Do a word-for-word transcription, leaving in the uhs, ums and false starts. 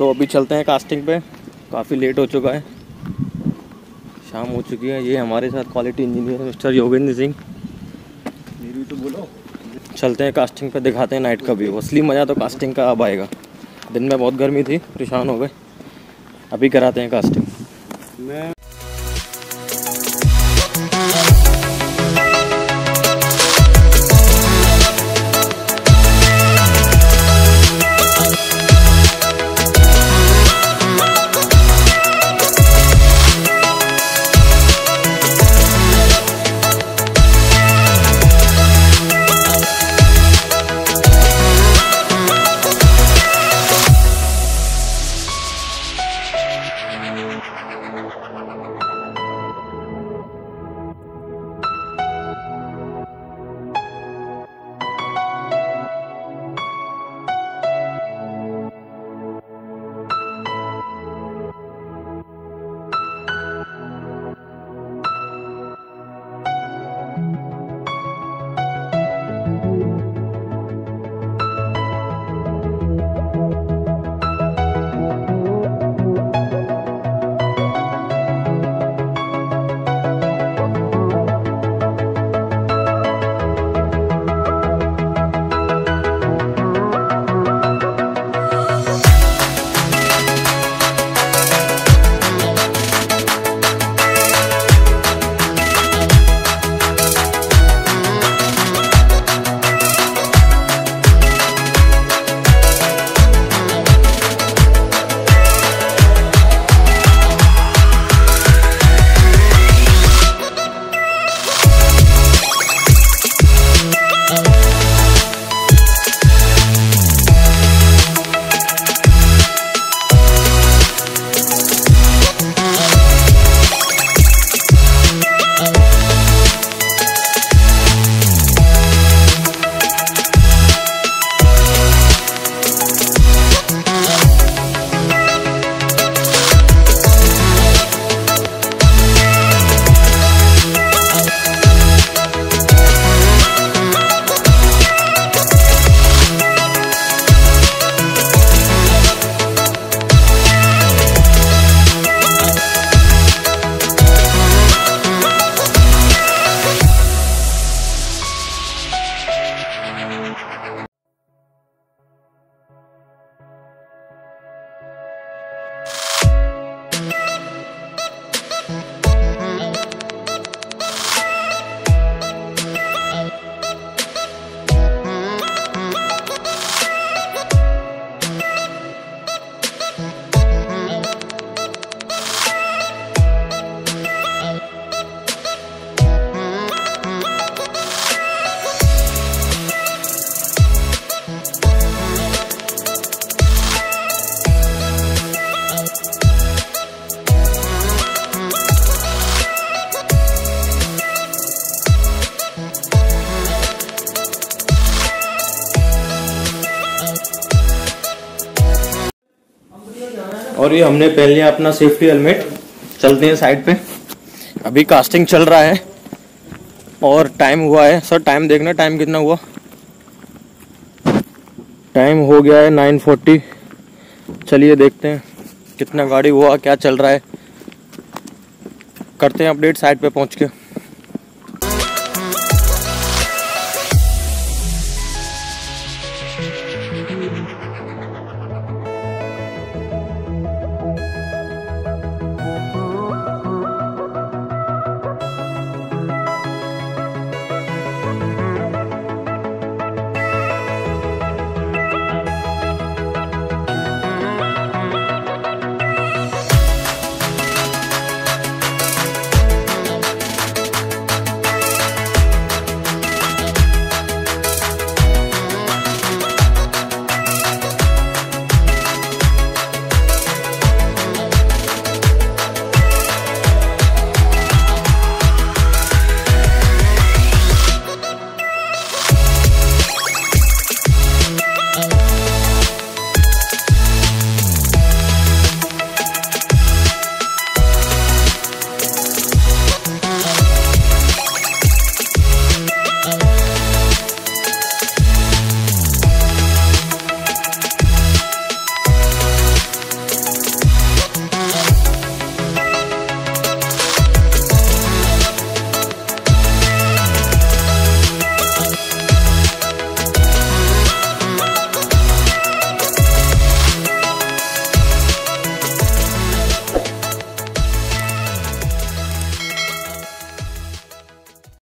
तो अभी चलते हैं कास्टिंग पे, काफ़ी लेट हो चुका है, शाम हो चुकी है। ये हमारे साथ quality engineer mister Yogendra Singh. मेरी तो बोलो। चलते हैं कास्टिंग पे, दिखाते हैं नाइट का व्यू। असली मज़ा तो कास्टिंग का अब आएगा। दिन में बहुत गर्मी थी, परेशान हो गए, अभी कराते हैं कास्टिंग। मैं और ये हमने पहन लिया अपना सेफ्टी हेलमेट। चलते हैं साइड पे, अभी कास्टिंग चल रहा है और टाइम हुआ है। सर टाइम देखना, टाइम कितना हुआ? टाइम हो गया है नाइन फोर्टी। चलिए देखते हैं कितना गाड़ी हुआ, क्या चल रहा है, करते हैं अपडेट साइड पे पहुंच के।